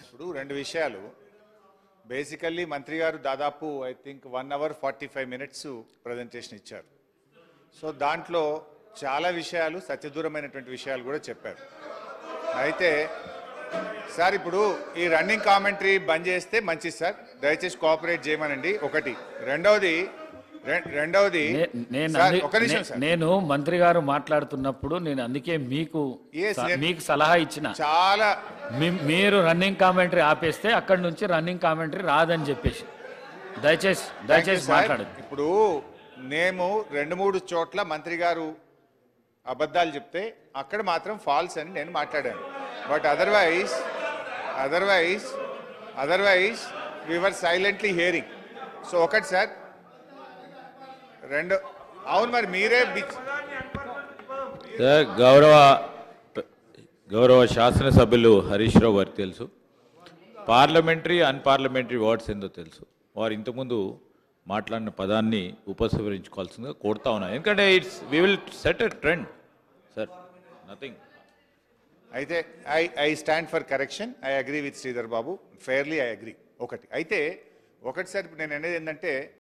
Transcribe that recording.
ఇప్పుడు రెండు విషయాలు బేసికల్లీ మంత్రి గారు దాదాపు I think 1 hour 45 minutes presentation ఇచ్చారు. సో దాంట్లో చాలా విషయాలు సత్యదూరమైనటువంటి విషయాలు కూడా చెప్పారు. అయితే సార్ ఇప్పుడు ఈ రన్నింగ్ కామెంటరీ బంద్ చేస్తే మంచిది సార్, దయచేసి కోఆపరేట్ చేయమనండి. ఒకటి. రెండవది నేను మంత్రి గారు మాట్లాడుతున్నప్పుడు నేను అందుకే మీకు సలహా ఇచ్చిన, చాలా మీరు రన్నింగ్ కామెంటరీ ఆపేస్తే అక్కడి నుంచి రన్నింగ్ కామెంటరీ రాదని చెప్పేసి దయచేసి మాట్లాడదు. ఇప్పుడు మేము 2-3 చోట్ల మంత్రి గారు అబద్ధాలు చెప్తే అక్కడ మాత్రం ఫాల్స్ అని నేను మాట్లాడాను. But otherwise we are silently hearing. So ఒకటి సార్, రెండు అవును మరి మీరే గౌరవ శాసనసభ్యులు హరీష్ రావు గారికి తెలుసు, పార్లమెంటరీ అన్పార్లమెంటరీ వర్డ్స్ ఏందో తెలుసు. వారు ఇంతకుముందు మాట్లాడిన పదాన్ని ఉపసంహరించుకోవాల్సిందిగా కోరుతా ఉన్నా, ఎందుకంటే we will set a trend sir, nothing. అయితే I stand for correction. I agree with Sridhar Babu, fairly I agree. ఒకటి సార్, ఇప్పుడు నేను అనేది ఏంటంటే